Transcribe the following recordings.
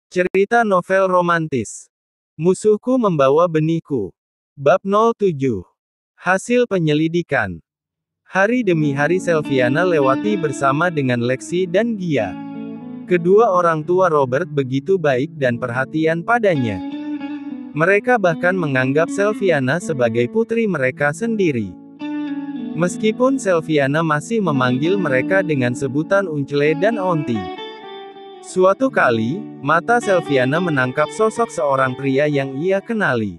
Cerita novel romantis. Musuhku membawa benihku. Bab 07. Hasil penyelidikan. Hari demi hari Selviana lewati bersama dengan Lexi dan Gia. Kedua orang tua Robert begitu baik dan perhatian padanya. Mereka bahkan menganggap Selviana sebagai putri mereka sendiri. Meskipun Selviana masih memanggil mereka dengan sebutan Uncle dan Auntie. Suatu kali, mata Selviana menangkap sosok seorang pria yang ia kenali.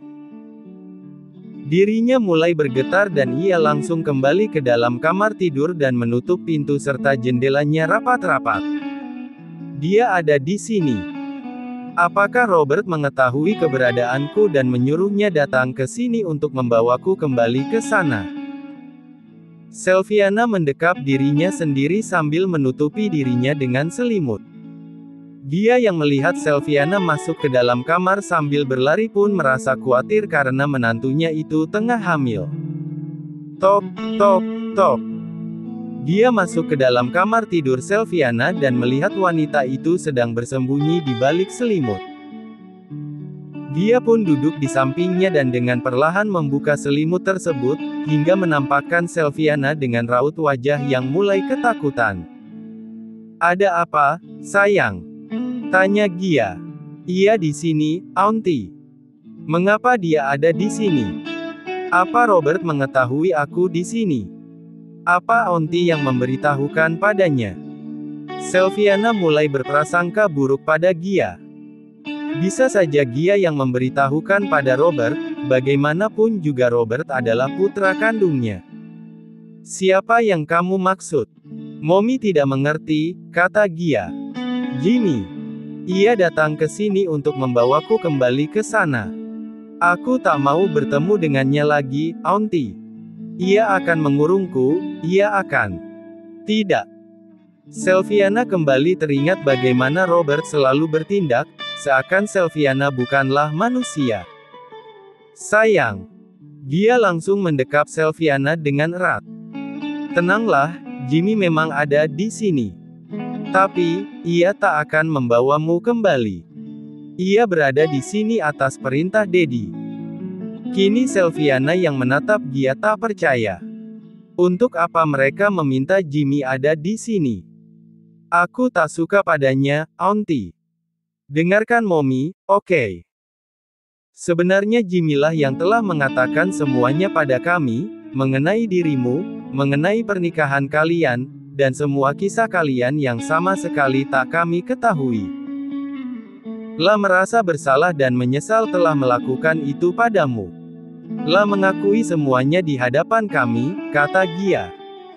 Dirinya mulai bergetar dan ia langsung kembali ke dalam kamar tidur dan menutup pintu serta jendelanya rapat-rapat. Dia ada di sini. Apakah Robert mengetahui keberadaanku dan menyuruhnya datang ke sini untuk membawaku kembali ke sana? Selviana mendekap dirinya sendiri sambil menutupi dirinya dengan selimut. Dia yang melihat Selviana masuk ke dalam kamar sambil berlari pun merasa khawatir karena menantunya itu tengah hamil. Tok, tok, tok. Dia masuk ke dalam kamar tidur Selviana dan melihat wanita itu sedang bersembunyi di balik selimut. Dia pun duduk di sampingnya dan dengan perlahan membuka selimut tersebut, hingga menampakkan Selviana dengan raut wajah yang mulai ketakutan. "Ada apa, sayang?" tanya Gia. "Ia di sini, Auntie." "Mengapa dia ada di sini? Apa Robert mengetahui aku di sini? Apa Auntie yang memberitahukan padanya?" Selviana mulai berprasangka buruk pada Gia. Bisa saja Gia yang memberitahukan pada Robert, bagaimanapun juga Robert adalah putra kandungnya. "Siapa yang kamu maksud?" "Mommy tidak mengerti," kata Gia. "Jimmy. Ia datang ke sini untuk membawaku kembali ke sana. Aku tak mau bertemu dengannya lagi, Auntie. Ia akan mengurungku, ia akan." "Tidak." Selviana kembali teringat bagaimana Robert selalu bertindak, seakan Selviana bukanlah manusia. "Sayang." Dia langsung mendekap Selviana dengan erat. "Tenanglah, Jimmy memang ada di sini. Tapi, ia tak akan membawamu kembali. Ia berada di sini atas perintah Daddy." Kini Selviana yang menatap Gia tak percaya. "Untuk apa mereka meminta Jimmy ada di sini? Aku tak suka padanya, Auntie. Dengarkan Mommy, oke? Sebenarnya Jimmy lah yang telah mengatakan semuanya pada kami, mengenai dirimu, mengenai pernikahan kalian, dan semua kisah kalian yang sama sekali tak kami ketahui. La merasa bersalah dan menyesal telah melakukan itu padamu. La mengakui semuanya di hadapan kami," kata Gia.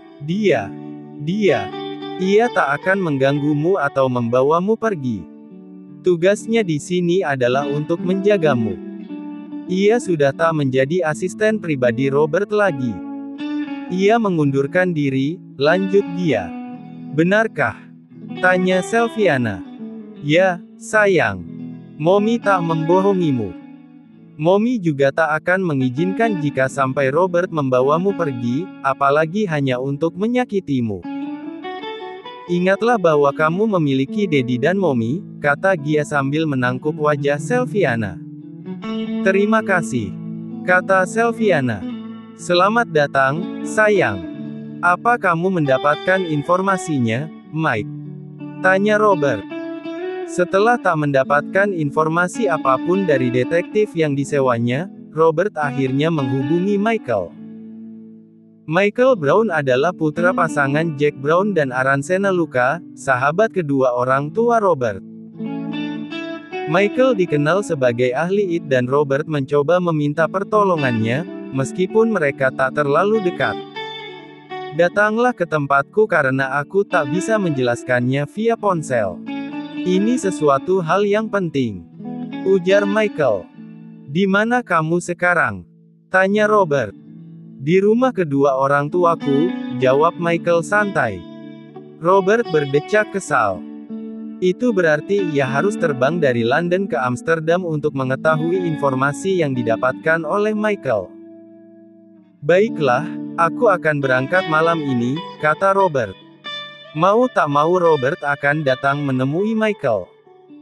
Ia tak akan mengganggumu atau membawamu pergi. Tugasnya di sini adalah untuk menjagamu. Ia sudah tak menjadi asisten pribadi Robert lagi." Ia mengundurkan diri, lanjut Gia. "Benarkah?" tanya Selviana. "Ya, sayang. Mommy tak membohongimu. Mommy juga tak akan mengizinkan jika sampai Robert membawamu pergi, apalagi hanya untuk menyakitimu. Ingatlah bahwa kamu memiliki Daddy dan Mommy," kata Gia sambil menangkup wajah Selviana. "Terima kasih," kata Selviana. "Selamat datang, sayang. Apa kamu mendapatkan informasinya, Mike?" tanya Robert. Setelah tak mendapatkan informasi apapun dari detektif yang disewanya, Robert akhirnya menghubungi Michael. Michael Brown adalah putra pasangan Jack Brown dan Arancena Luca, sahabat kedua orang tua Robert. Michael dikenal sebagai ahli IT dan Robert mencoba meminta pertolongannya, meskipun mereka tak terlalu dekat. "Datanglah ke tempatku karena aku tak bisa menjelaskannya via ponsel. Ini sesuatu hal yang penting," ujar Michael. "Di mana kamu sekarang?" tanya Robert. "Di rumah kedua orang tuaku," jawab Michael santai. Robert berdecak kesal. Itu berarti ia harus terbang dari London ke Amsterdam untuk mengetahui informasi yang didapatkan oleh Michael. "Baiklah, aku akan berangkat malam ini," kata Robert. Mau tak mau Robert akan datang menemui Michael.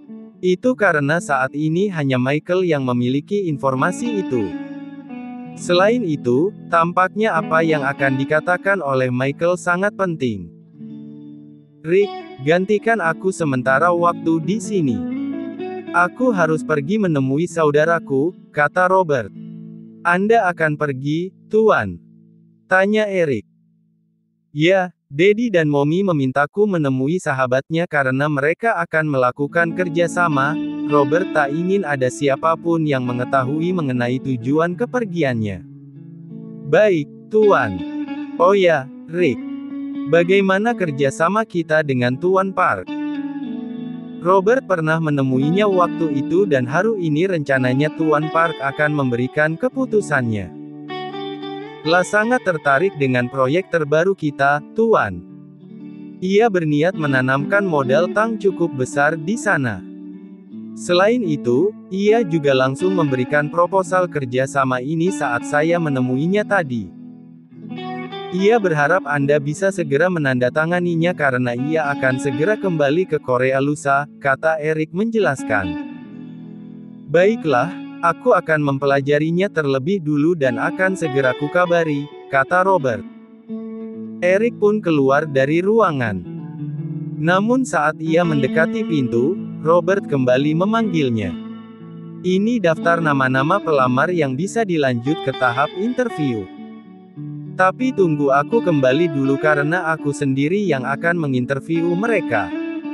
Itu karena saat ini hanya Michael yang memiliki informasi itu. Selain itu, tampaknya apa yang akan dikatakan oleh Michael sangat penting. Rick, gantikan aku sementara waktu di sini. Aku harus pergi menemui saudaraku, kata Robert. Anda akan pergi, Tuan? Tanya Eric. Ya, Daddy dan Mommy memintaku menemui sahabatnya karena mereka akan melakukan kerjasama. Robert tak ingin ada siapapun yang mengetahui mengenai tujuan kepergiannya. Baik, Tuan. Oh ya, Rick. Bagaimana kerjasama kita dengan Tuan Park? Robert pernah menemuinya waktu itu dan hari ini rencananya Tuan Park akan memberikan keputusannya. Sangat tertarik dengan proyek terbaru kita, Tuan. Ia berniat menanamkan modal tank cukup besar di sana. Selain itu, ia juga langsung memberikan proposal kerjasama ini saat saya menemuinya tadi. Ia berharap Anda bisa segera menandatanganinya karena ia akan segera kembali ke Korea lusa, kata Eric menjelaskan. Baiklah. Aku akan mempelajarinya terlebih dulu dan akan segera kukabari, kata Robert. Eric pun keluar dari ruangan. Namun saat ia mendekati pintu, Robert kembali memanggilnya. Ini daftar nama-nama pelamar yang bisa dilanjut ke tahap interview. Tapi tunggu aku kembali dulu karena aku sendiri yang akan menginterview mereka.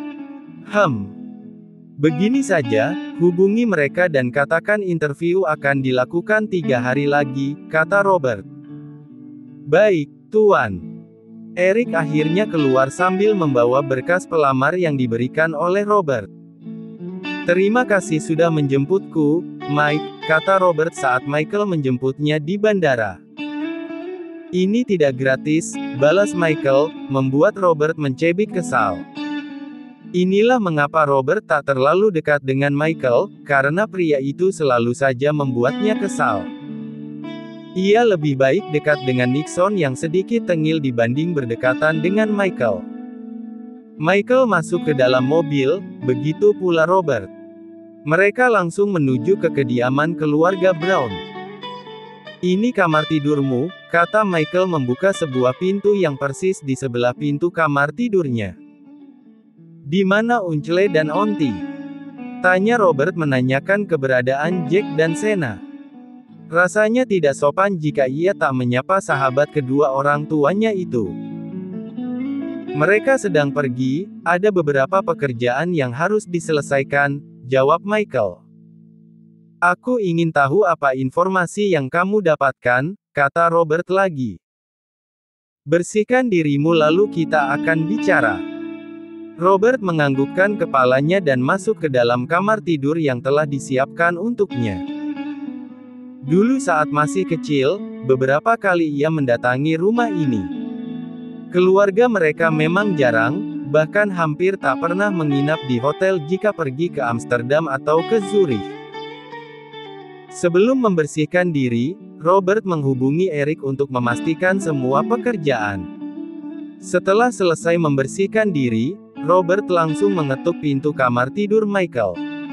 Begini saja, hubungi mereka dan katakan interview akan dilakukan 3 hari lagi, kata Robert. Baik, Tuan. Eric akhirnya keluar sambil membawa berkas pelamar yang diberikan oleh Robert. Terima kasih sudah menjemputku, Mike, kata Robert saat Michael menjemputnya di bandara. Ini tidak gratis, balas Michael, membuat Robert mencibik kesal. Inilah mengapa Robert tak terlalu dekat dengan Michael, karena pria itu selalu saja membuatnya kesal. Ia lebih baik dekat dengan Nixon yang sedikit tengil dibanding berdekatan dengan Michael. Michael masuk ke dalam mobil, begitu pula Robert. Mereka langsung menuju ke kediaman keluarga Brown. Ini kamar tidurmu, kata Michael membuka sebuah pintu yang persis di sebelah pintu kamar tidurnya. Di mana Uncle dan Onti? Tanya Robert menanyakan keberadaan Jack dan Sena. Rasanya tidak sopan jika ia tak menyapa sahabat kedua orang tuanya itu. Mereka sedang pergi, ada beberapa pekerjaan yang harus diselesaikan, jawab Michael. Aku ingin tahu apa informasi yang kamu dapatkan, kata Robert lagi. Bersihkan dirimu lalu kita akan bicara. Robert menganggukkan kepalanya dan masuk ke dalam kamar tidur yang telah disiapkan untuknya. Dulu saat masih kecil, beberapa kali ia mendatangi rumah ini. Keluarga mereka memang jarang, bahkan hampir tak pernah menginap di hotel jika pergi ke Amsterdam atau ke Zurich. Sebelum membersihkan diri, Robert menghubungi Eric untuk memastikan semua pekerjaan. Setelah selesai membersihkan diri, Robert langsung mengetuk pintu kamar tidur Michael.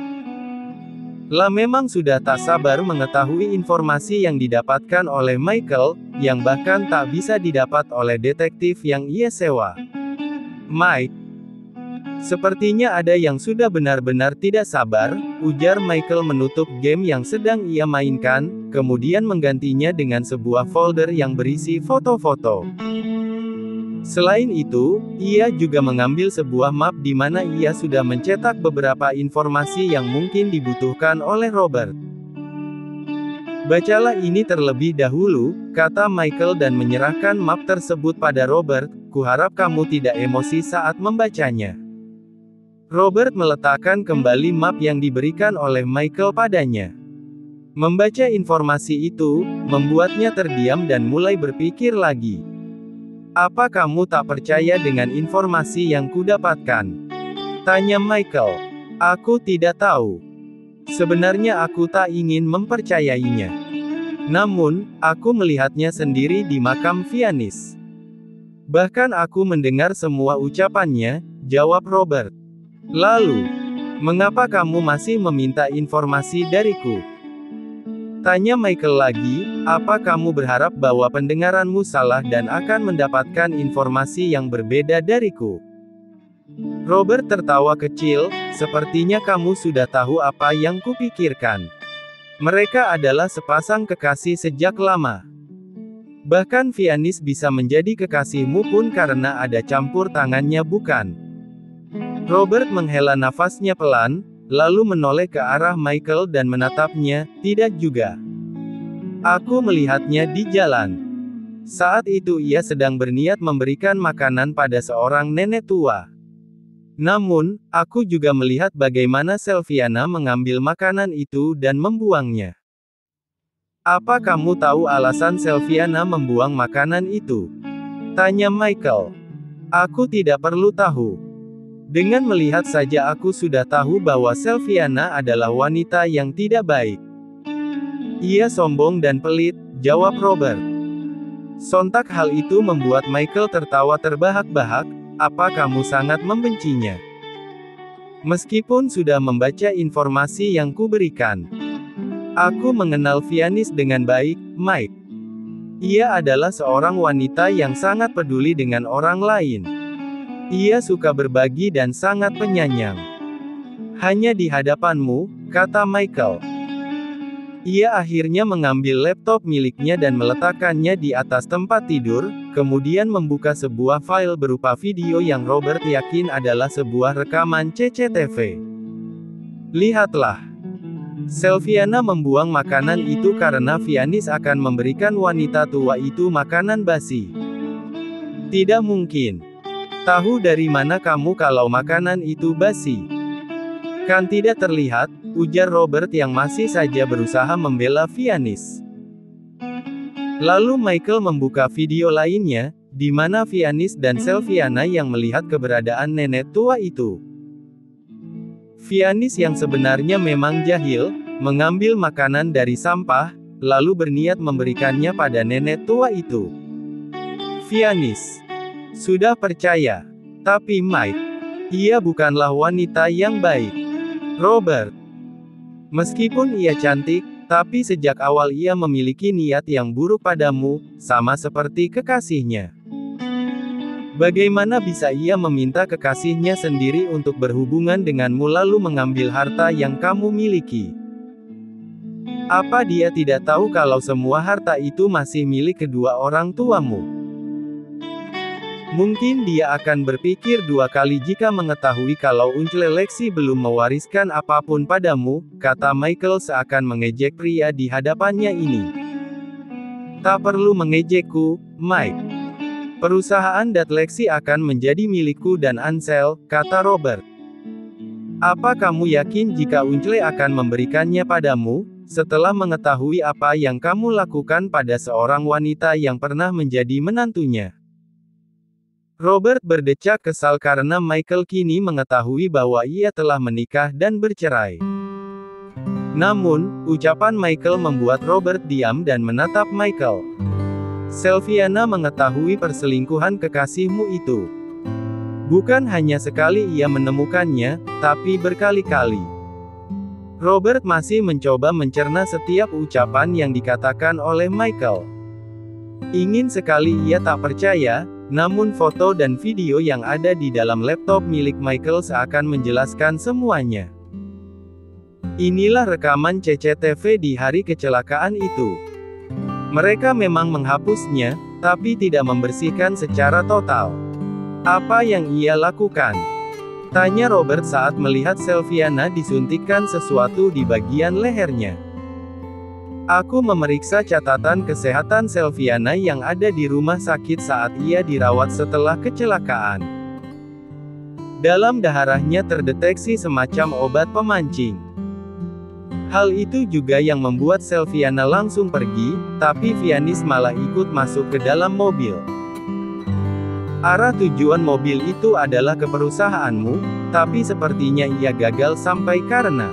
Memang sudah tak sabar mengetahui informasi yang didapatkan oleh Michael, yang bahkan tak bisa didapat oleh detektif yang ia sewa. Mike. Sepertinya ada yang sudah benar-benar tidak sabar, ujar Michael menutup game yang sedang ia mainkan, kemudian menggantinya dengan sebuah folder yang berisi foto-foto. Selain itu, ia juga mengambil sebuah map di mana ia sudah mencetak beberapa informasi yang mungkin dibutuhkan oleh Robert. Bacalah ini terlebih dahulu, kata Michael dan menyerahkan map tersebut pada Robert, kuharap kamu tidak emosi saat membacanya. Robert meletakkan kembali map yang diberikan oleh Michael padanya. Membaca informasi itu, membuatnya terdiam dan mulai berpikir lagi. Apa kamu tak percaya dengan informasi yang kudapatkan? Tanya Michael. Aku tidak tahu. Sebenarnya aku tak ingin mempercayainya. Namun, aku melihatnya sendiri di makam Vianis. Bahkan aku mendengar semua ucapannya, jawab Robert. Lalu, Mengapa kamu masih meminta informasi dariku? Tanya Michael lagi, apa kamu berharap bahwa pendengaranmu salah dan akan mendapatkan informasi yang berbeda dariku? Robert tertawa kecil, sepertinya kamu sudah tahu apa yang kupikirkan. Mereka adalah sepasang kekasih sejak lama. Bahkan Vianis bisa menjadi kekasihmu pun karena ada campur tangannya, bukan? Robert menghela nafasnya pelan, lalu menoleh ke arah Michael dan menatapnya. Tidak juga. Aku melihatnya di jalan. Saat itu ia sedang berniat memberikan makanan pada seorang nenek tua. Namun, aku juga melihat bagaimana Selviana mengambil makanan itu dan membuangnya. Apa kamu tahu alasan Selviana membuang makanan itu? Tanya Michael. Aku tidak perlu tahu. Dengan melihat saja aku sudah tahu bahwa Selviana adalah wanita yang tidak baik. Ia sombong dan pelit, jawab Robert. Sontak hal itu membuat Michael tertawa terbahak-bahak. Apa kamu sangat membencinya? Meskipun sudah membaca informasi yang kuberikan. Aku mengenal Vianis dengan baik, Mike. Ia adalah seorang wanita yang sangat peduli dengan orang lain. Ia suka berbagi dan sangat penyayang. Hanya di hadapanmu, kata Michael. Ia akhirnya mengambil laptop miliknya dan meletakkannya di atas tempat tidur, kemudian membuka sebuah file berupa video yang Robert yakin adalah sebuah rekaman CCTV. Lihatlah. Selviana membuang makanan itu karena Vianis akan memberikan wanita tua itu makanan basi. Tidak mungkin. Tahu dari mana kamu kalau makanan itu basi? Kan tidak terlihat, ujar Robert yang masih saja berusaha membela Vianis. Lalu Michael membuka video lainnya, di mana Vianis dan Selviana yang melihat keberadaan nenek tua itu. Vianis yang sebenarnya memang jahil, mengambil makanan dari sampah, lalu berniat memberikannya pada nenek tua itu. Vianis sudah percaya. Tapi Mike, ia bukanlah wanita yang baik. Robert, meskipun ia cantik, tapi sejak awal ia memiliki niat yang buruk padamu, sama seperti kekasihnya. Bagaimana bisa ia meminta kekasihnya sendiri untuk berhubungan denganmu lalu mengambil harta yang kamu miliki? Apa dia tidak tahu kalau semua harta itu masih milik kedua orang tuamu? Mungkin dia akan berpikir dua kali jika mengetahui kalau Uncle Lexi belum mewariskan apapun padamu, kata Michael seakan mengejek pria di hadapannya ini. Tak perlu mengejekku, Mike. Perusahaan Dat Lexi akan menjadi milikku dan Ansel, kata Robert. Apa kamu yakin jika Uncle akan memberikannya padamu, setelah mengetahui apa yang kamu lakukan pada seorang wanita yang pernah menjadi menantunya? Robert berdecak kesal karena Michael kini mengetahui bahwa ia telah menikah dan bercerai. Namun, ucapan Michael membuat Robert diam dan menatap Michael. Selviana mengetahui perselingkuhan kekasihmu itu. Bukan hanya sekali ia menemukannya, tapi berkali-kali. Robert masih mencoba mencerna setiap ucapan yang dikatakan oleh Michael. Ingin sekali ia tak percaya, namun foto dan video yang ada di dalam laptop milik Michael seakan menjelaskan semuanya. Inilah rekaman CCTV di hari kecelakaan itu. Mereka memang menghapusnya, tapi tidak membersihkan secara total. Apa yang ia lakukan? Tanya Robert saat melihat Selviana disuntikkan sesuatu di bagian lehernya. Aku memeriksa catatan kesehatan Selviana yang ada di rumah sakit saat ia dirawat setelah kecelakaan. Dalam darahnya terdeteksi semacam obat pemancing. Hal itu juga yang membuat Selviana langsung pergi, tapi Vianis malah ikut masuk ke dalam mobil. Arah tujuan mobil itu adalah ke perusahaanmu, tapi sepertinya ia gagal sampai karena...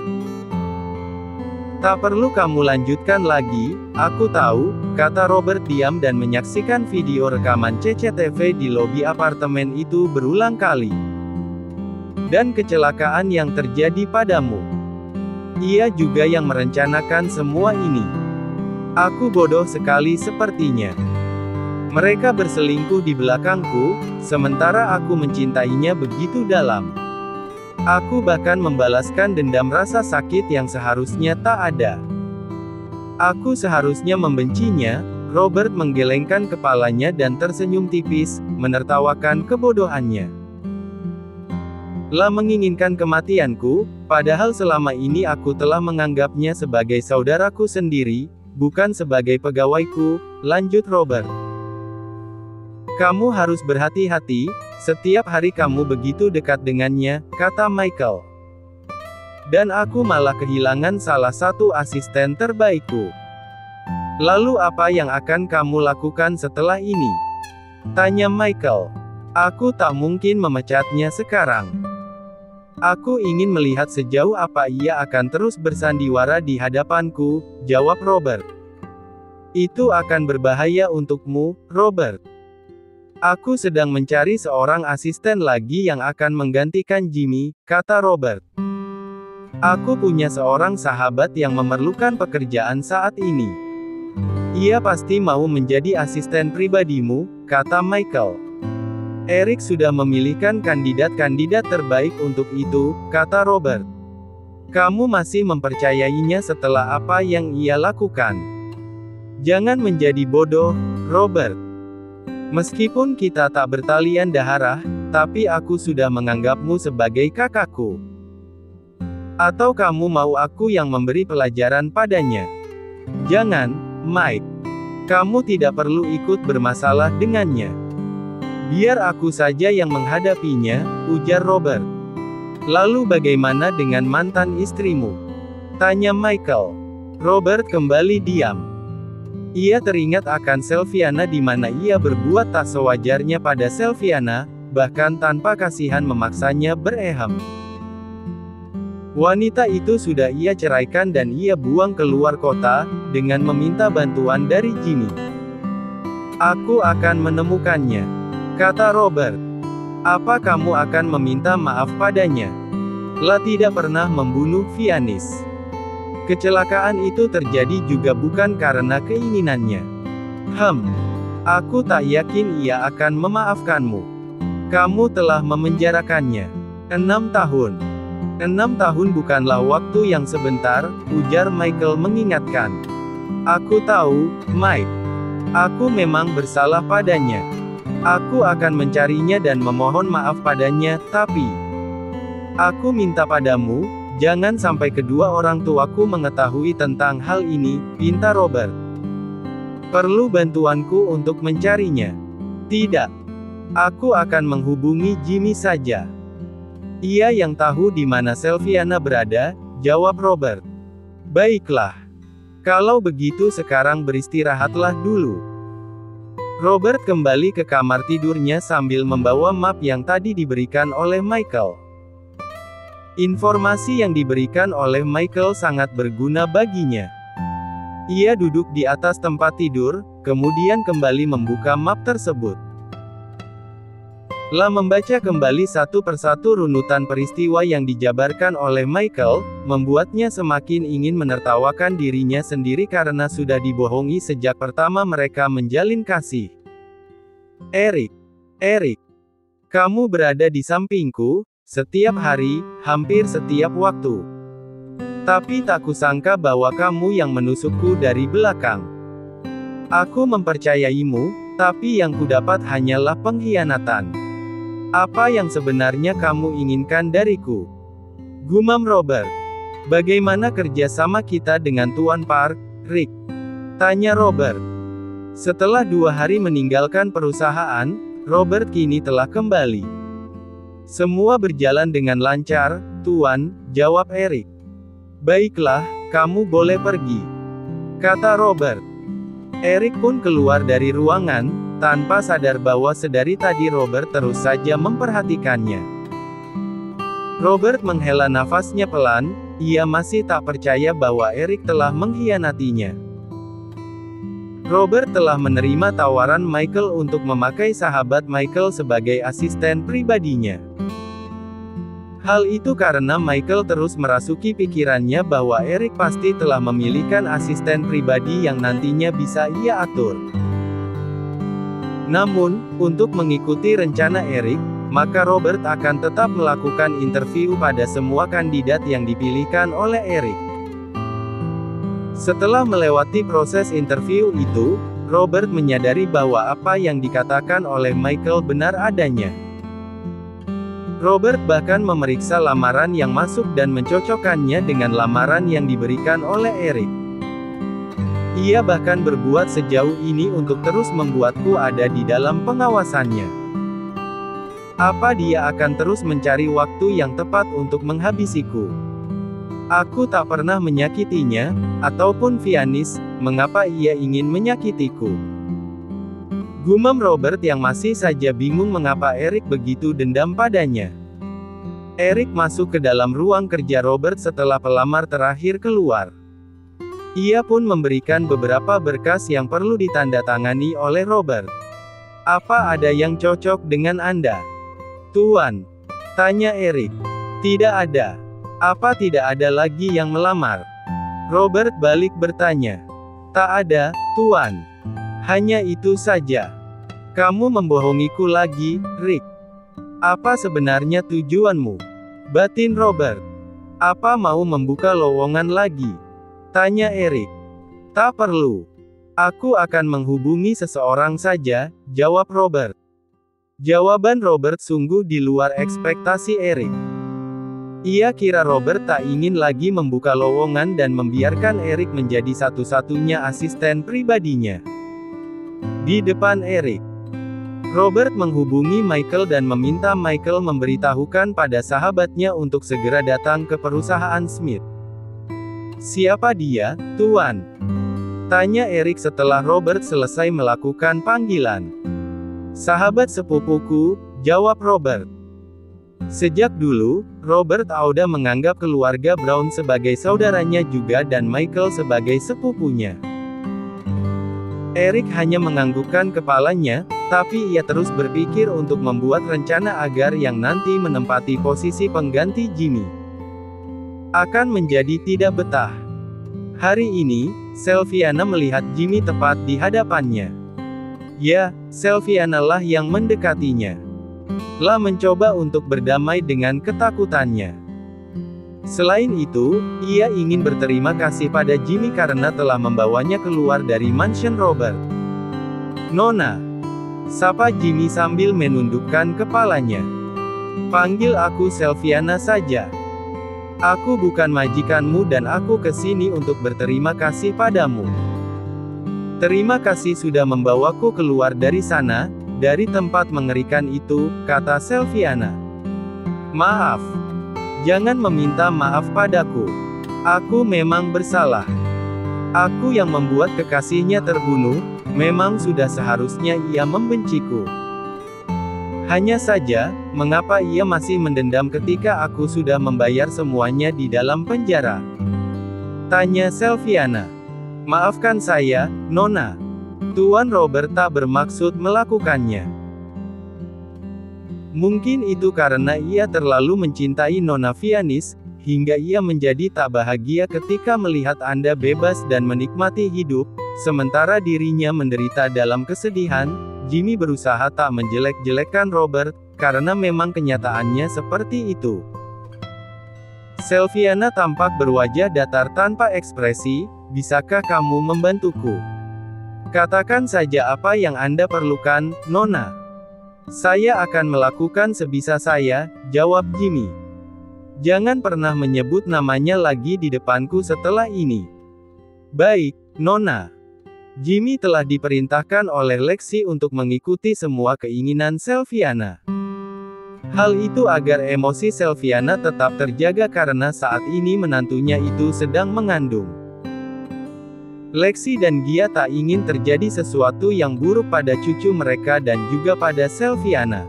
Tak perlu kamu lanjutkan lagi, aku tahu, kata Robert diam dan menyaksikan video rekaman CCTV di lobi apartemen itu berulang kali. dan kecelakaan yang terjadi padamu. Ia juga yang merencanakan semua ini. Aku bodoh sekali sepertinya. Mereka berselingkuh di belakangku, sementara aku mencintainya begitu dalam. Aku bahkan membalaskan dendam rasa sakit yang seharusnya tak ada. Aku seharusnya membencinya. Robert menggelengkan kepalanya dan tersenyum tipis, menertawakan kebodohannya. Lah menginginkan kematianku, padahal selama ini aku telah menganggapnya sebagai saudaraku sendiri, bukan sebagai pegawaiku, lanjut Robert. Kamu harus berhati-hati, setiap hari kamu begitu dekat dengannya, kata Michael. Dan aku malah kehilangan salah satu asisten terbaikku. Lalu apa yang akan kamu lakukan setelah ini? Tanya Michael. Aku tak mungkin memecatnya sekarang. Aku ingin melihat sejauh apa ia akan terus bersandiwara di hadapanku, jawab Robert. Itu akan berbahaya untukmu, Robert. Aku sedang mencari seorang asisten lagi yang akan menggantikan Jimmy, kata Robert. Aku punya seorang sahabat yang memerlukan pekerjaan saat ini. Ia pasti mau menjadi asisten pribadimu, kata Michael. Eric sudah memilihkan kandidat-kandidat terbaik untuk itu, kata Robert. Kamu masih mempercayainya setelah apa yang ia lakukan. Jangan menjadi bodoh, Robert. Meskipun kita tak bertalian darah, tapi aku sudah menganggapmu sebagai kakakku. Atau kamu mau aku yang memberi pelajaran padanya? Jangan, Mike. Kamu tidak perlu ikut bermasalah dengannya. Biar aku saja yang menghadapinya, ujar Robert. Lalu bagaimana dengan mantan istrimu? Tanya Michael. Robert kembali diam. Ia teringat akan Sylviana di mana ia berbuat tak sewajarnya pada Sylviana, bahkan tanpa kasihan memaksanya bereham. Wanita itu sudah ia ceraikan dan ia buang keluar kota, dengan meminta bantuan dari Jimmy. Aku akan menemukannya, kata Robert. Apa kamu akan meminta maaf padanya? Lah tidak pernah membunuh Vianis. Kecelakaan itu terjadi juga bukan karena keinginannya. Aku tak yakin ia akan memaafkanmu. Kamu telah memenjarakannya 6 tahun. 6 tahun bukanlah waktu yang sebentar, ujar Michael mengingatkan. Aku tahu, Mike. Aku memang bersalah padanya. Aku akan mencarinya dan memohon maaf padanya, tapi aku minta padamu, jangan sampai kedua orang tuaku mengetahui tentang hal ini, pinta Robert. Perlu bantuanku untuk mencarinya? Tidak. Aku akan menghubungi Jimmy saja. Ia yang tahu di mana Sylviana berada, jawab Robert. Baiklah. Kalau begitu sekarang beristirahatlah dulu. Robert kembali ke kamar tidurnya sambil membawa map yang tadi diberikan oleh Michael. Informasi yang diberikan oleh Michael sangat berguna baginya. Ia duduk di atas tempat tidur, kemudian kembali membuka map tersebut. Lah membaca kembali satu persatu runutan peristiwa yang dijabarkan oleh Michael, membuatnya semakin ingin menertawakan dirinya sendiri karena sudah dibohongi sejak pertama mereka menjalin kasih. Eric, kamu berada di sampingku, setiap hari, hampir setiap waktu. Tapi tak kusangka bahwa kamu yang menusukku dari belakang. Aku mempercayaimu, tapi yang kudapat hanyalah pengkhianatan. Apa yang sebenarnya kamu inginkan dariku? Gumam Robert. Bagaimana kerjasama kita dengan Tuan Park, Rick? Tanya Robert. Setelah 2 hari meninggalkan perusahaan, Robert kini telah kembali. Semua berjalan dengan lancar, Tuan, jawab Eric. Baiklah, kamu boleh pergi, kata Robert. Eric pun keluar dari ruangan, tanpa sadar bahwa sedari tadi Robert terus saja memperhatikannya. Robert menghela nafasnya pelan, ia masih tak percaya bahwa Eric telah mengkhianatinya. Robert telah menerima tawaran Michael untuk memakai sahabat Michael sebagai asisten pribadinya. Hal itu karena Michael terus merasuki pikirannya bahwa Eric pasti telah memilihkan asisten pribadi yang nantinya bisa ia atur. Namun, untuk mengikuti rencana Eric, maka Robert akan tetap melakukan interview pada semua kandidat yang dipilihkan oleh Eric. Setelah melewati proses interview itu, Robert menyadari bahwa apa yang dikatakan oleh Michael benar adanya. Robert bahkan memeriksa lamaran yang masuk dan mencocokkannya dengan lamaran yang diberikan oleh Eric. Ia bahkan berbuat sejauh ini untuk terus membuatku ada di dalam pengawasannya. Apa dia akan terus mencari waktu yang tepat untuk menghabisiku? Aku tak pernah menyakitinya, ataupun Vianis, mengapa ia ingin menyakitiku? Gumam Robert yang masih saja bingung mengapa Eric begitu dendam padanya. Eric masuk ke dalam ruang kerja Robert setelah pelamar terakhir keluar. Ia pun memberikan beberapa berkas yang perlu ditandatangani oleh Robert. "Apa ada yang cocok dengan Anda, Tuan?" tanya Eric. "Tidak ada." "Apa tidak ada lagi yang melamar?" Robert balik bertanya. "Tak ada, Tuan. Hanya itu saja." "Kamu membohongiku lagi, Rick. Apa sebenarnya tujuanmu?" batin Robert. "Apa mau membuka lowongan lagi?" tanya Eric. "Tak perlu. Aku akan menghubungi seseorang saja," jawab Robert. Jawaban Robert sungguh di luar ekspektasi Eric. Ia kira Robert tak ingin lagi membuka lowongan dan membiarkan Eric menjadi satu-satunya asisten pribadinya. Di depan Eric, Robert menghubungi Michael dan meminta Michael memberitahukan pada sahabatnya untuk segera datang ke perusahaan Smith. "Siapa dia, Tuan?" tanya Eric setelah Robert selesai melakukan panggilan. "Sahabat sepupuku," jawab Robert. Sejak dulu, Robert Auda menganggap keluarga Brown sebagai saudaranya juga dan Michael sebagai sepupunya. Eric hanya menganggukkan kepalanya, tapi ia terus berpikir untuk membuat rencana agar yang nanti menempati posisi pengganti Jimmy akan menjadi tidak betah. Hari ini, Sylviana melihat Jimmy tepat di hadapannya. Ya, Sylviana lah yang mendekatinya. Lah mencoba untuk berdamai dengan ketakutannya. Selain itu, ia ingin berterima kasih pada Jimmy karena telah membawanya keluar dari mansion Robert. "Nona," sapa Jimmy sambil menundukkan kepalanya. "Panggil aku Sylviana saja. Aku bukan majikanmu dan aku kesini untuk berterima kasih padamu. Terima kasih sudah membawaku keluar dari sana, dari tempat mengerikan itu," kata Sylviana. "Maaf. Jangan meminta maaf padaku. Aku memang bersalah. Aku yang membuat kekasihnya terbunuh, memang sudah seharusnya ia membenciku. Hanya saja, mengapa ia masih mendendam ketika aku sudah membayar semuanya di dalam penjara?" tanya Sylviana. "Maafkan saya, Nona. Tuan Robert tak bermaksud melakukannya. Mungkin itu karena ia terlalu mencintai Nona Vianis, hingga ia menjadi tak bahagia ketika melihat Anda bebas dan menikmati hidup, sementara dirinya menderita dalam kesedihan." Jimmy berusaha tak menjelek-jelekkan Robert, karena memang kenyataannya seperti itu. Sylviana tampak berwajah datar tanpa ekspresi. "Bisakah kamu membantuku? Katakan saja apa yang Anda perlukan, Nona. Saya akan melakukan sebisa saya," jawab Jimmy. "Jangan pernah menyebut namanya lagi di depanku setelah ini." "Baik, Nona." Jimmy telah diperintahkan oleh Lexi untuk mengikuti semua keinginan Sylviana. Hal itu agar emosi Sylviana tetap terjaga karena saat ini menantunya itu sedang mengandung. Lexi dan Gia tak ingin terjadi sesuatu yang buruk pada cucu mereka dan juga pada Sylviana.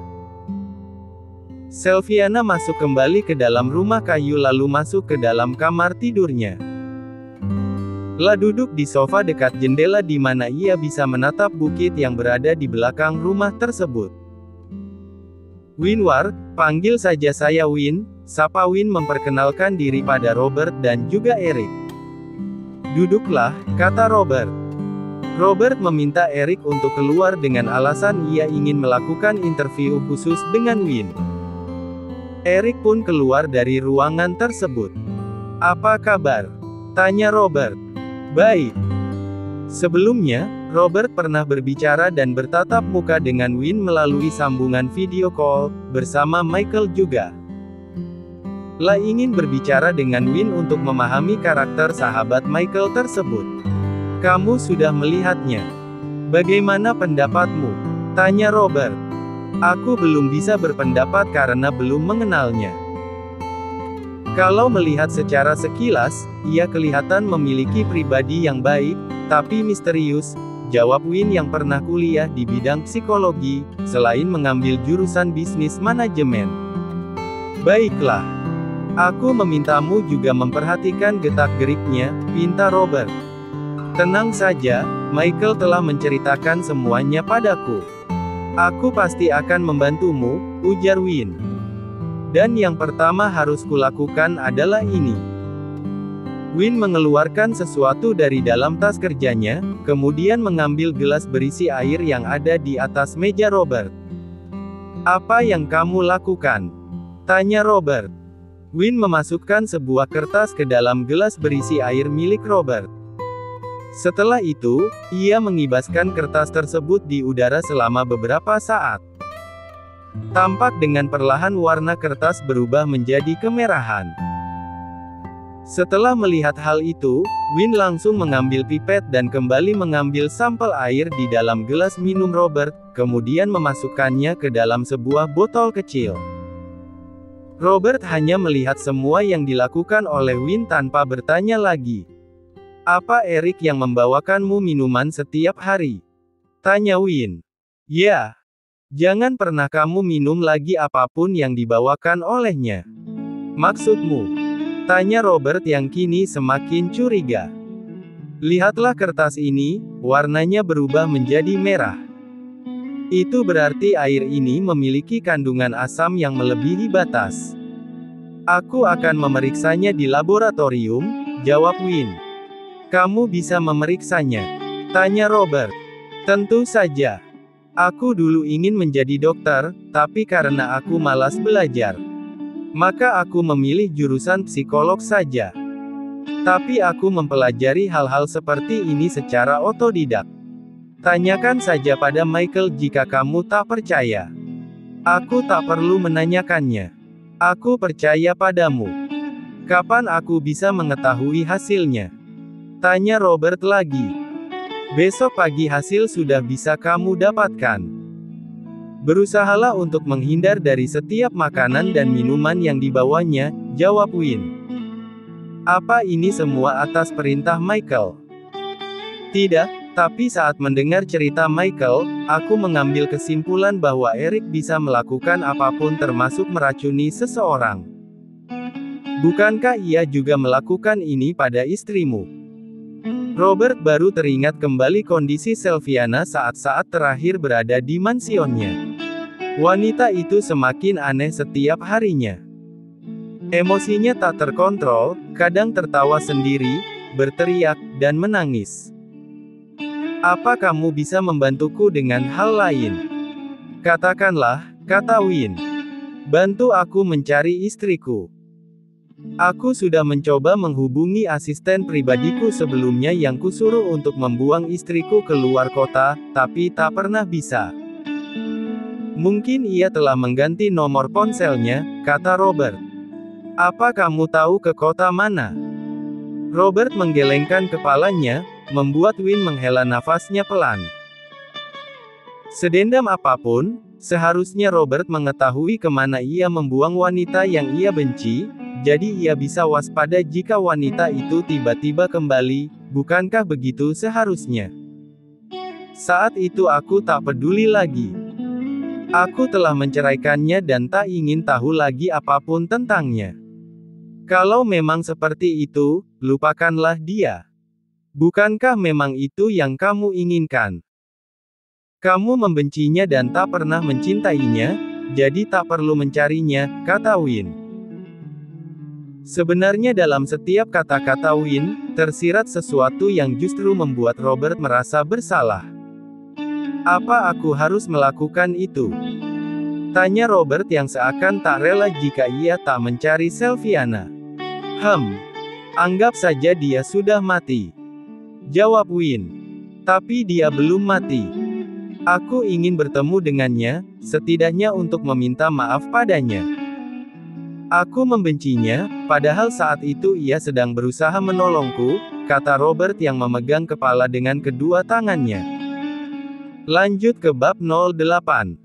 Sylviana masuk kembali ke dalam rumah kayu lalu masuk ke dalam kamar tidurnya. Lah duduk di sofa dekat jendela di mana ia bisa menatap bukit yang berada di belakang rumah tersebut. Winward, panggil saja saya Win, sapa Win memperkenalkan diri pada Robert dan juga Eric. Duduklah, kata Robert. Robert meminta Eric untuk keluar dengan alasan ia ingin melakukan interview khusus dengan Win. Eric pun keluar dari ruangan tersebut. Apa kabar? Tanya Robert. Baik. Sebelumnya, Robert pernah berbicara dan bertatap muka dengan Win melalui sambungan video call, bersama Michael juga. La ingin berbicara dengan Win untuk memahami karakter sahabat Michael tersebut. Kamu sudah melihatnya. Bagaimana pendapatmu? Tanya Robert. Aku belum bisa berpendapat karena belum mengenalnya. Kalau melihat secara sekilas, ia kelihatan memiliki pribadi yang baik, tapi misterius, jawab Win yang pernah kuliah di bidang psikologi, selain mengambil jurusan bisnis manajemen. Baiklah. Aku memintamu juga memperhatikan gerak-geriknya, pinta Robert. Tenang saja, Michael telah menceritakan semuanya padaku. Aku pasti akan membantumu, ujar Win. Dan yang pertama harus kulakukan adalah ini. Win mengeluarkan sesuatu dari dalam tas kerjanya, kemudian mengambil gelas berisi air yang ada di atas meja Robert. Apa yang kamu lakukan? Tanya Robert. Win memasukkan sebuah kertas ke dalam gelas berisi air milik Robert. Setelah itu, ia mengibaskan kertas tersebut di udara selama beberapa saat. Tampak dengan perlahan warna kertas berubah menjadi kemerahan. Setelah melihat hal itu, Win langsung mengambil pipet dan kembali mengambil sampel air di dalam gelas minum Robert, kemudian memasukkannya ke dalam sebuah botol kecil. Robert hanya melihat semua yang dilakukan oleh Win tanpa bertanya lagi. Apa Eric yang membawakanmu minuman setiap hari? Tanya Win. Ya. Jangan pernah kamu minum lagi apapun yang dibawakan olehnya. Maksudmu? Tanya Robert yang kini semakin curiga. Lihatlah kertas ini, warnanya berubah menjadi merah. Itu berarti air ini memiliki kandungan asam yang melebihi batas. Aku akan memeriksanya di laboratorium, jawab Win. Kamu bisa memeriksanya? Tanya Robert. Tentu saja. Aku dulu ingin menjadi dokter, tapi karena aku malas belajar, maka aku memilih jurusan psikolog saja. Tapi aku mempelajari hal-hal seperti ini secara otodidak. Tanyakan saja pada Michael jika kamu tak percaya. Aku tak perlu menanyakannya. Aku percaya padamu. Kapan aku bisa mengetahui hasilnya? Tanya Robert lagi. Besok pagi hasil sudah bisa kamu dapatkan. Berusahalah untuk menghindar dari setiap makanan dan minuman yang dibawanya, jawab Win. Apa ini semua atas perintah Michael? Tidak, tapi saat mendengar cerita Michael, aku mengambil kesimpulan bahwa Eric bisa melakukan apapun termasuk meracuni seseorang. Bukankah ia juga melakukan ini pada istrimu? Robert baru teringat kembali kondisi Sylviana saat-saat terakhir berada di mansionnya. Wanita itu semakin aneh setiap harinya. Emosinya tak terkontrol, kadang tertawa sendiri, berteriak, dan menangis. Apa kamu bisa membantuku dengan hal lain? Katakanlah, kata Win. Bantu aku mencari istriku. Aku sudah mencoba menghubungi asisten pribadiku sebelumnya yang kusuruh untuk membuang istriku keluar kota, tapi tak pernah bisa. Mungkin ia telah mengganti nomor ponselnya, kata Robert. Apa kamu tahu ke kota mana? Robert menggelengkan kepalanya, membuat Win menghela nafasnya pelan. Sedendam apapun, seharusnya Robert mengetahui kemana ia membuang wanita yang ia benci, jadi ia bisa waspada jika wanita itu tiba-tiba kembali, bukankah begitu seharusnya? Saat itu aku tak peduli lagi. Aku telah menceraikannya dan tak ingin tahu lagi apapun tentangnya. Kalau memang seperti itu, lupakanlah dia. Bukankah memang itu yang kamu inginkan? Kamu membencinya dan tak pernah mencintainya, Jadi tak perlu mencarinya, kata Win. Sebenarnya dalam setiap kata-kata Win, tersirat sesuatu yang justru membuat Robert merasa bersalah. Apa aku harus melakukan itu? Tanya Robert yang seakan tak rela jika ia tak mencari Sylviana. Anggap saja dia sudah mati. Jawab Win. Tapi dia belum mati. Aku ingin bertemu dengannya, setidaknya untuk meminta maaf padanya. Aku membencinya, padahal saat itu ia sedang berusaha menolongku, kata Robert yang memegang kepala dengan kedua tangannya. Lanjut ke bab 08.